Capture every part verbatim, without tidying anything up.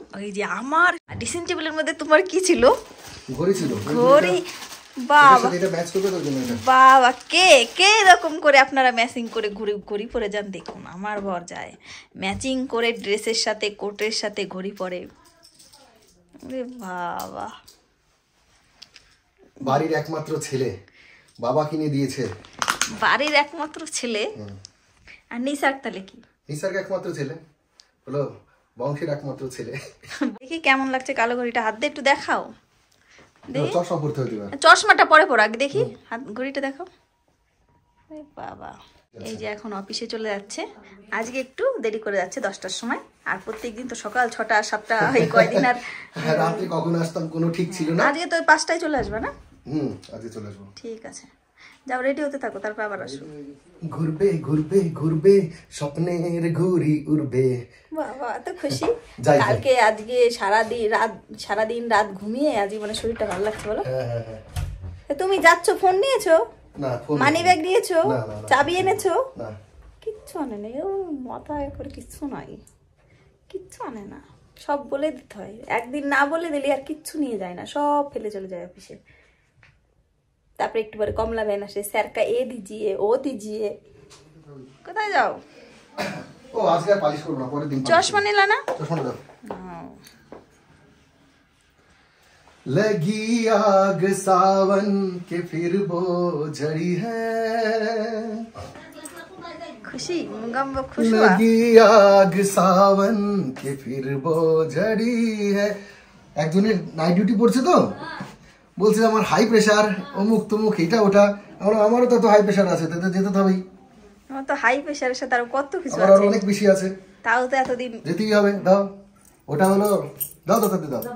ওই যে আমার ড্রেসিং টেবিলের মধ্যে তোমার কি ছিল? ঘড়ি ছিল। ঘড়ি? বাবা এটা ম্যাচ করবে তোর জন্য এটা। বাবা কে কে এরকম করে আপনারা ম্যাচিং করে ঘুরি ঘড়ি পরে যান? দেখুন আমার বর যায় ম্যাচিং করে ড্রেসের সাথে কোটের সাথে ঘড়ি পরে। আরে বাবা, বাড়ির একমাত্র ছেলে, বাবা কিনে দিয়েছে। বাড়ির একমাত্র ছেলে? আর নিসার তাহলে কি? নিসার একমাত্র ছেলে হলো বংশের একমাত্র ছেলে। দেখি কেমন লাগছে কালো ঘড়িটা, হাত দিয়ে একটু দেখাও। চশমা পরতে হতে পারে। চশমাটা পরে পর আগে দেখি, হাত ঘড়িটা দেখাও। বাবা, এই যে এখন অফিসে চলে যাচ্ছে, আজকে একটু দেরি করে যাচ্ছে দশটার সময়। আর প্রত্যেকদিন তো সকাল ছটা সাতটা এই কয়দিন আর রাত্রে কখন আসতাম কোনো ঠিক ছিল না। আজকে তো পাঁচটায় চলে আসবে না? হুম, আজকে চলে আসবো। ঠিক আছে, যাও রেডি হতে থাকো, তারপর আবার আসো। ঘুরবে ঘুরবে ঘুরবে স্বপ্নের ঘুড়ি উড়বে। বাবা এত খুশি কালকে, আজকে সারাদিন রাত সারাদিন রাত ঘুমিয়ে আজকে মানে শরীরটা ভালো লাগছে বলো। হ্যাঁ হ্যাঁ হ্যাঁ। তুমি যাচ্ছ, ফোন নিয়েছো? না, ফোন মানি ব্যাগ নিয়েছো? না না। চাবি এনেছো? না, কিচ্ছু আনে না। ও মাথায় করে কিচ্ছু নাই, কিচ্ছু আনে না। সব বলে দিতে হয়, একদিন না বলে দিলি আর কিচ্ছু নিয়ে যায় না, সব ফেলে চলে যায় অফিসে। তারপরে একটু পরে কমলা ভ্যান আসে, স্যারকা এ দিজিয়ে ও দিজিয়ে। কোথায় যাও? ও আজকে আর পালিশ করব না, পরের দিন। চশমা নিলা না? চশমা দাও। लगी आग सावन के फिर वो झड़ी है, खुशी गम खुश हुआ। लगी आग सावन के फिर वो झड़ी है। একজনের নাইট ডিউটি পড়ছে তো বলছে আমার হাই প্রেসার, অমুক তমুক এটা ওটা। আমার আমারও তো হাই প্রেসার আছে, তাতে যেতে হবেই। আমার তো হাই প্রেসারের সাথে আরো কত কিছু আছে, আছে, অনেক বেশি আছে। তাও তো এতদিন যেতেই হবে। দাও, ওটা হলো দাও দাও দাও দাও।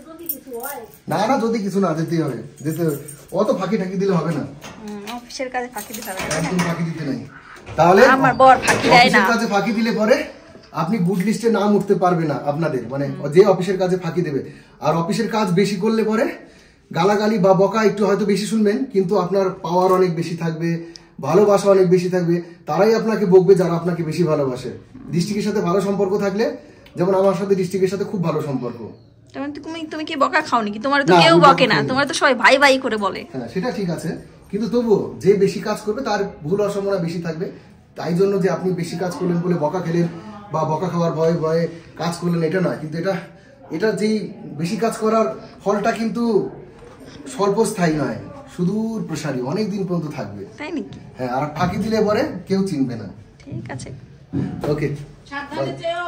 না না, যদি কিছু না, যেতেই হবে, যেতে হবে। অত ফাঁকি ঠাকি দিলে হবে না, অফিসের কাজে ফাঁকি দিতে হবে না, একদম ফাঁকি দিতে নাই। তাহলে আমার বর ফাঁকি দেয় না। অফিসের কাজে ফাঁকি দিলে পরে আপনি গুড লিস্টে নাম উঠতে পারবে না আপনাদের, মানে যে অফিসের কাজে ফাঁকি দেবে। আর অফিসের কাজ বেশি করলে পরে গালাগালি বা বকা একটু হয়তো বেশি শুনবেন, কিন্তু আপনার পাওয়ার অনেক বেশি থাকবে, ভালোবাসা অনেক বেশি থাকবে। তারাই আপনাকে বকবে যারা আপনাকে বেশি ভালোবাসে। ডিস্ট্রিক্টের সাথে ভালো সম্পর্ক থাকলে, যেমন আমার সাথে ডিস্ট্রিক্টের সাথে খুব ভালো সম্পর্ক। তুমি তুমি কি বকা খাও নাকি? তোমার তো কেউ বকে না, তোমার তো সবাই ভাই ভাই করে বলে। হ্যাঁ সেটা ঠিক আছে, কিন্তু তবুও যে বেশি কাজ করবে তার ভুল হওয়ার সম্ভাবনা বেশি থাকবে। তাই জন্য যে আপনি বেশি কাজ করলেন বলে বকা খেলেন বা বকা খাওয়ার ভয়ে ভয়ে কাজ করলেন এটা না, কিন্তু এটা এটা যেই বেশি কাজ করার ফলটা কিন্তু স্বল্পস্থায়ী নয়, সুদূর প্রসারী, অনেক দিন পর্যন্ত থাকবে। তাই নাকি? হ্যাঁ, আর ফাঁকি দিলে পরে কেউ চিনবে না। ঠিক আছে, ওকে, সাবধানে যেও,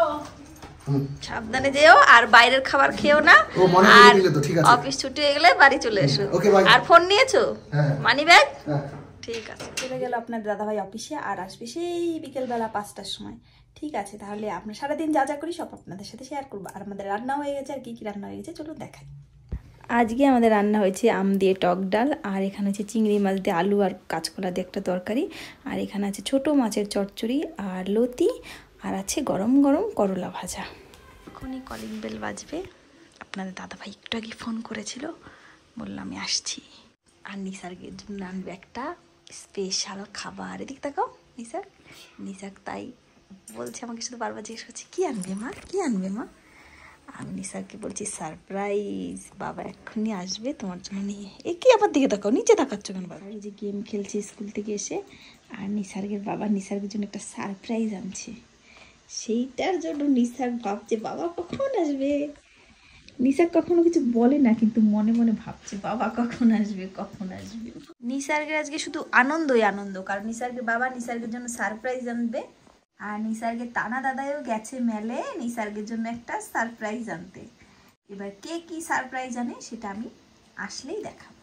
সাবধানে যেও, আর বাইরের খাবার খেও না। আর অফিস ছুটি হয়ে গেলে বাড়ি চলে এসো। আর ফোন নিয়েছো? Money bag? ঠিক আছে। চলে গেল আপনার দাদাভাই অফিসে, আর আসবে সেই বিকেলবেলা পাঁচটার সময়। ঠিক আছে, তাহলে আমরা সারাদিন যা যা করি সব আপনাদের সাথে শেয়ার করবো। আর আমাদের রান্না হয়ে গেছে, আর কি কি রান্না হয়ে গেছে চলুন দেখাই। আজকে আমাদের রান্না হয়েছে আম দিয়ে টক ডাল, আর এখানে আছে চিংড়ি মাছ দিয়ে আলু আর কাঁচকলা দিয়ে একটা তরকারি, আর এখানে আছে ছোট মাছের চচ্চড়ি আর লতি, আর আছে গরম গরম করলা ভাজা। এখনই কলিং বেল বাজবে। আপনাদের দাদাভাই একটু আগে ফোন করেছিল, বললাম আমি আসছি। আর নিসার্গের জন্য আনবে একটা স্পেশাল খাবার। এদিক তাকাও নিসার, নিসার তাই বলছে আমাকে, শুধু বারবার জিজ্ঞেস করছে কি আনবে মা, কি আনবে মা। আমি নিসারকে বলছি সারপ্রাইজ, বাবা এক্ষুনি আসবে তোমার জন্য নিয়ে। এ কি আমার দিকে তাকাও, নিচে তাকাচ্ছ কেন বাবা? এই যে গেম খেলছে স্কুল থেকে এসে, আর নিসার্গের বাবা নিসার্গের জন্য একটা সারপ্রাইজ আনছে। সেইটার জন্য নিসার ভাবছে বাবা কখন আসবে। নিসার কখনো কিছু বলে না, কিন্তু মনে মনে ভাবছে বাবা কখন আসবে কখন আসবে। নিসার্গের আজকে শুধু আনন্দই আনন্দ, কারণ নিসার্গের বাবা নিসার্গের জন্য সারপ্রাইজ আনবে। আর নিসার্গের টানা দাদাইও গেছে মেলে নিসার্গের জন্য একটা সারপ্রাইজ আনতে। এবার কে কি সারপ্রাইজ আনে সেটা আমি আসলেই দেখাবো।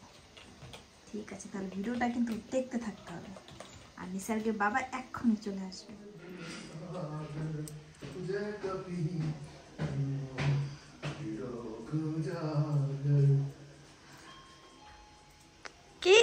ঠিক আছে, তাহলে ভিডিওটা কিন্তু দেখতে থাকতে হবে। আর নিসার্গের বাবা এক্ষুনি চলে আসবে। কে?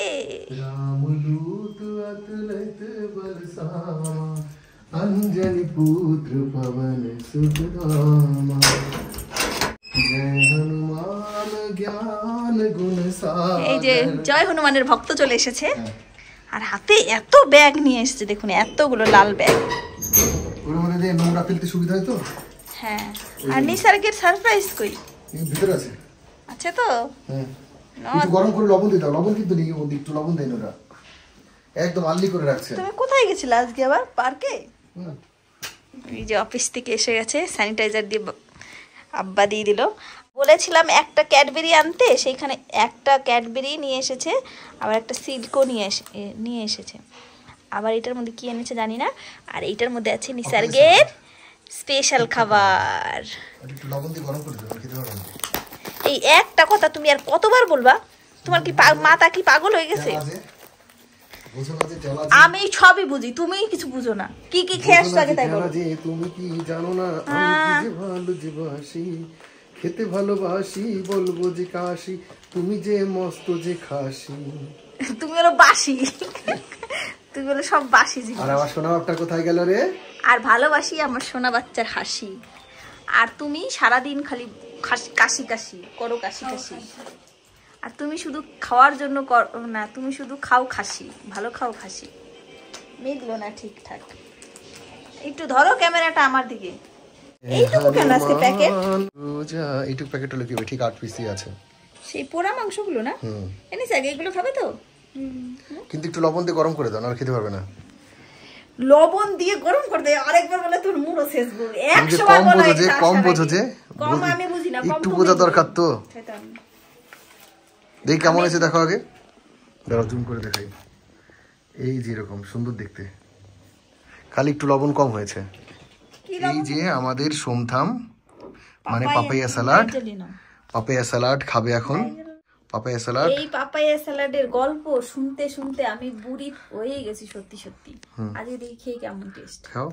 अंजलि पुत्र पवन सुत रामा, जय हनुमान ज्ञान गुण सागर। এই যে জয় হনুমানের ভক্ত চলে এসেছে, আর হাতে এত ব্যাগ নিয়ে এসেছে, দেখুন এতগুলো লাল ব্যাগ। ওর মধ্যে দিয়ে নোংরা ফেলতে সুবিধা হয় তো। হ্যাঁ আর নিসার্গের সারপ্রাইজ কই এই ভিতরে আছে আচ্ছা তো হ্যাঁ একটু গরম করে লবণ দিতে দাও লবণ কিন্তু নেই ওদিক একটু লবণ দেন ওরা একদম আল্লি করে রাখছে তুমি কোথায় গেছিলে আজকে আবার পার্কে এই যে অফিস থেকে এসে গেছে স্যানিটাইজার দিয়ে আব্বা দিয়ে দিল বলেছিলাম একটা ক্যাডবেরি আনতে সেইখানে একটা ক্যাডবেরি নিয়ে এসেছে আবার একটা সিল্কও নিয়ে এসে নিয়ে এসেছে আবার এটার মধ্যে কি এনেছে জানি না আর এইটার মধ্যে আছে নিসার্গের স্পেশাল খাবার একটু লবণ দিয়ে গরম করে দাও খেতে পারো এই একটা কথা তুমি আর কতবার বলবা তোমার কি মাথা কি পাগল হয়ে গেছে আমি সবই বুঝি তুমি কিছু বুঝো না কি কি খেয়ে আসছো আগে তাই বলো তুমি কি জানো না আমি যে ভালো জীবাসি খেতে ভালোবাসি বলবো যে কাশি তুমি যে মস্ত যে খাসি তুমি হলো বাসি তুমি হলো সব বাসি আর আমার সোনা বাচ্চা কোথায় গেল রে আর ভালোবাসি আমার সোনা বাচ্চার হাসি আর তুমি সারাদিন খালি কাশি কাশি করো কাশি কাশি আর তুমি শুধু খাওয়ার জন্য না তুমি শুধু খাও খাসি ভালো খাও খাসি মিললো না ঠিকঠাক একটু ধরো ক্যামেরাটা আমার দিকে এইটুকু কেন আছে প্যাকেট রোজা এইটুকু প্যাকেট হলো কি ঠিক আট পিসই আছে সেই পোড়া মাংসগুলো না এনে আগে এগুলো খাবে তো কিন্তু একটু লবণ দিয়ে গরম করে দাও না খেতে পারবে না লবণ দিয়ে গরম করে দে আরেকবার বলে তোর মুড়ো শেষ বল একশো বার বলো যে কম বোঝো যে কম আমি বুঝি না একটু বোঝা দরকার তো দেখ কেমন আছে দেখো আগে দাঁড়াও জুম করে দেখাই এই যে এরকম সুন্দর দেখতে খালি একটু লবণ কম হয়েছে এই যে আমাদের সোমথাম মানে পাপাইয়া স্যালাড পাপাইয়া স্যালাড খাবে এখন পাপাইয়া স্যালাড এই পাপাইয়া স্যালাডের গল্প শুনতে শুনতে আমি বুড়ি হয়ে গেছি সত্যি সত্যি আজকে দেখি খেয়ে কেমন টেস্ট খাও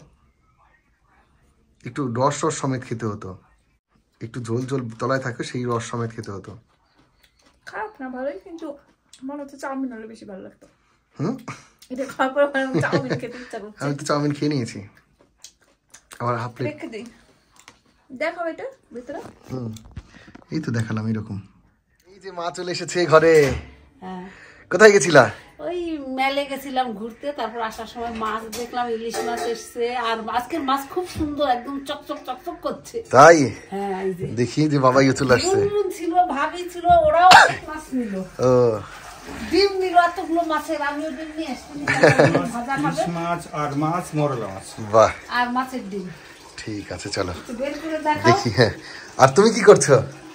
একটু রস রস সমেত খেতে হতো একটু ঝোল ঝোল তলায় থাকে সেই রস সমেত খেতে হতো খারাপ না ভালোই কিন্তু মনে হচ্ছে চাউমিন হলে বেশি ভালো লাগতো হুম এটা খাওয়ার পর চাউমিন খেতে ইচ্ছা করছে আমি তো চাউমিন খেয়ে নিয়েছি আমার হাফ প্লেট রেখে দিই দেখো এটা ভিতরে হুম এই তো দেখালাম এরকম এই যে মা চলে এসেছে ঘরে হ্যাঁ কোথায় গেছিলা ওই মেলে গেছিলাম ঘুরতে তারপর আসার সময় মাছ দেখলাম ইলিশ মাছ এসছে আর আজকের মাছ খুব সুন্দর একদম চকচক চকচক করছে তাই হ্যাঁ এই যে দেখি যে বাবা ইয়ে চলে আসছে ছিল ভাবি ছিল ওরাও মাছ নিল ও ডিম নিল এতগুলো মাছের আমিও ডিম নিয়ে আসছি ভাজা খাবে মাছ আর মাছ মোরলা মাছ বাহ আর মাছের ডিম ঠিক আছে চলো বের করে দেখাও দেখি হ্যাঁ আর তুমি কি করছো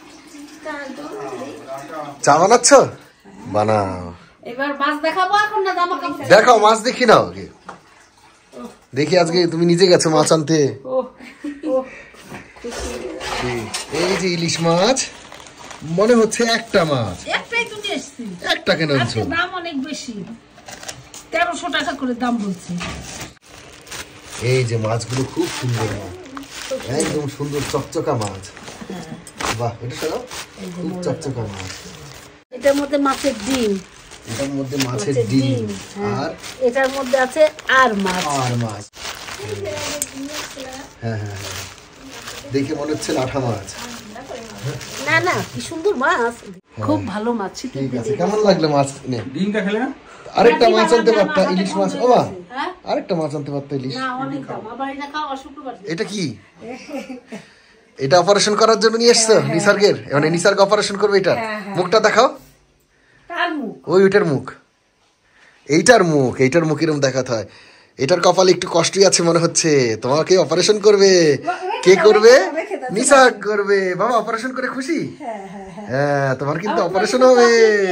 চা বানাচ্ছো বানাও এবার মাছ দেখাবো এখন না জামা কাপড় দেখাও মাছ দেখি নাও আগে দেখি আজকে তুমি নিজে গেছো মাছ আনতে এই যে ইলিশ মাছ মনে হচ্ছে একটা মাছ একটাই তো নিয়ে এসেছি একটা কেন আনছো দাম অনেক বেশি তেরোশো টাকা করে দাম বলছে এই যে মাছগুলো খুব সুন্দর একদম সুন্দর চকচকা মাছ বাহ এটা সব খুব চকচকা মাছ এটার মধ্যে মাছের ডিম এটার মধ্যে মাছের ডিম আর এটার মধ্যে আছে আর মাছ আর মাছ হ্যাঁ হ্যাঁ দেখে মনে হচ্ছে লাঠা মাছ না না কি সুন্দর মাছ খুব ভালো মাছ ঠিক আছে কেমন লাগলো মাছ নে ডিমটা খেলে না আরেকটা মাছ আনতে পারতা ইলিশ মাছ ও মা আরেকটা মাছ আনতে পারতা ইলিশ না অনেক দাম আবার এটা খাওয়া শুক্রবার এটা কি এটা অপারেশন করার জন্য নিয়ে এসছো নিসার্গের মানে নিসার্গ অপারেশন করবে এটা মুখটা দেখাও কার মুখ ওই ওইটার মুখ এইটার মুখ এইটার মুখ এরকম দেখাতে হয় এটার কপালে একটু কষ্টই আছে মনে হচ্ছে তোমাকে অপারেশন করবে কে করবে নিসার্গ করবে বাবা অপারেশন করে খুশি হ্যাঁ তোমার কিন্তু অপারেশন হবে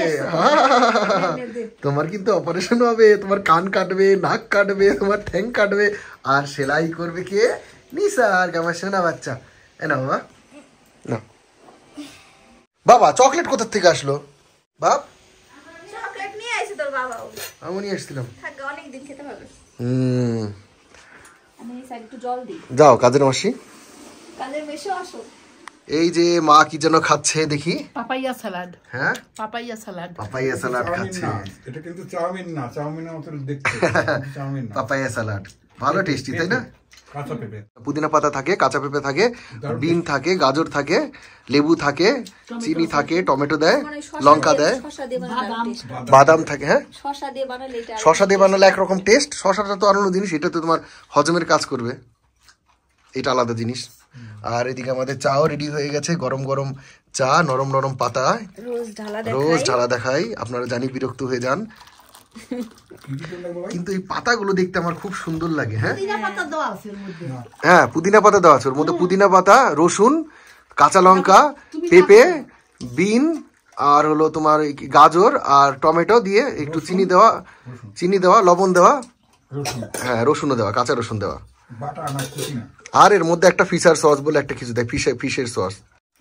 তোমার কিন্তু অপারেশন হবে তোমার কান কাটবে নাক কাটবে তোমার ঠ্যাং কাটবে আর সেলাই করবে কে নিসার্গ আমার সোনা বাচ্চা এ না বাবা না বাবা চকলেট কোথা থেকে আসলো বাপ চকলেট নিয়ে আইছে তোর বাবা আমি নিয়ে এসেছিলাম থাকে অনেক দিন খেতে পারবে হুম আমি একটু জল দিই যাও কাজের মাসি কাজের মেশো আসো এই যে মা কি যেন খাচ্ছে দেখি পাপাইয়া স্যালাড হ্যাঁ পাপাইয়া স্যালাড পাপাইয়া স্যালাড খাচ্ছে এটা কিন্তু চাউমিন না চাউমিনের মতো দেখতে চাউমিন না পাপাইয়া স্যালাড ভালো টেস্টি তাই না কাঁচা পেঁপে পুদিনা পাতা থাকে কাঁচা পেঁপে থাকে বিন থাকে গাজর থাকে লেবু থাকে চিনি থাকে টমেটো দেয় লঙ্কা দেয় বাদাম থাকে হ্যাঁ শসা দিয়ে বানালে এটা শসা দিয়ে বানালে একরকম টেস্ট শসাটা তো অন্য জিনিস এটা তো তোমার হজমের কাজ করবে এটা আলাদা জিনিস আর এদিকে আমাদের চাও রেডি হয়ে গেছে, গরম গরম চা, নরম নরম পাতা, রোজ ঢালা রোজ ঢালা দেখাই। আপনারা জানি বিরক্ত হয়ে যান, কিন্তু এই পাতাগুলো দেখতে আমার খুব সুন্দর লাগে। হ্যাঁ হ্যাঁ পুদিনা পাতা দেওয়া আছে ওর মধ্যে, পুদিনা পাতা, রসুন, কাঁচা লঙ্কা, পেঁপে, বিন আর হলো তোমার গাজর আর টমেটো দিয়ে একটু চিনি দেওয়া, চিনি দেওয়া, লবণ দেওয়া, হ্যাঁ রসুনও দেওয়া, কাঁচা রসুন দেওয়া। আর এর মধ্যে একটা ফিশার সস বলে একটা কিছু দেয়, ফিশের ফিশের সস।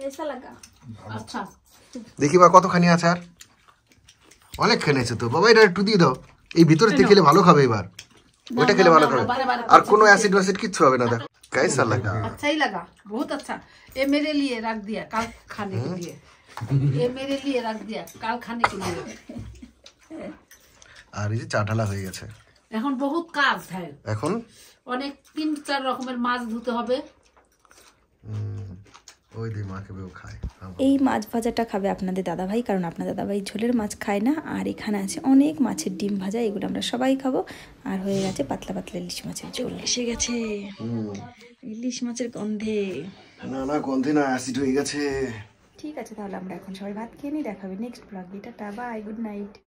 দেখি বা কতখানি আছে, আর অনেকখানি আছে তো বাবা, এটা একটু দিয়ে দাও। এই ভিতরে থেকে খেলে ভালো খাবে, এবার ওইটা খেলে ভালো খাবে, আর কোনো অ্যাসিড ওয়াসিড কিচ্ছু হবে না। দেখো कैसा लगा? अच्छा ही लगा, बहुत अच्छा। ये मेरे लिए रख दिया कल खाने के लिए, ये मेरे लिए रख दिया कल खाने के लिए। আর এই যে চা ঢালা হয়ে গেছে, এখন বহুত কাজ है, এখন অনেক তিন চার রকমের মাছ ধুতে হবে। ওই দিয়ে মাকে বেও খায়। এই মাছ ভাজাটা খাবে আপনাদের দাদাভাই, কারণ আপনার দাদাভাই ঝোলের মাছ খায় না। আর এখানে আছে অনেক মাছের ডিম ভাজা, এগুলো আমরা সবাই খাবো। আর হয়ে গেছে পাতলা পাতলা ইলিশ মাছের ঝোল। এসে গেছে ইলিশ মাছের গন্ধে, না না গন্ধে না, অ্যাসিড হয়ে গেছে। ঠিক আছে, তাহলে আমরা এখন সবাই ভাত খেয়ে নিই, দেখাবে next blog. Tata, bye, good night.